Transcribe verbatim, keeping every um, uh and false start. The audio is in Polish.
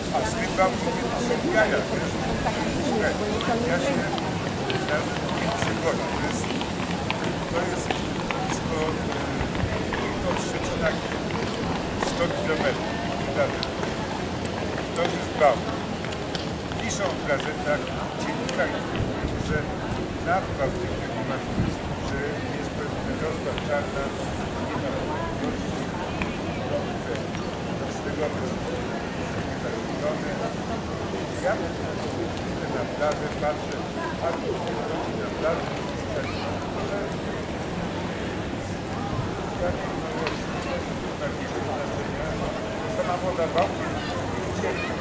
A z tym wam mówię, to są jaja, wiesz? Ja się między woli. To jest, to jest blisko to Szczecina sto kilometrów. To jest bał. Piszą w gazetach, w dziennikach, że nadpa w tym klimacie, że jest pewna rozpa czarna, nie ma możliwości, z tego zagrożone. Ja na plażę patrzę, a tu na plażę, sama woda bałki,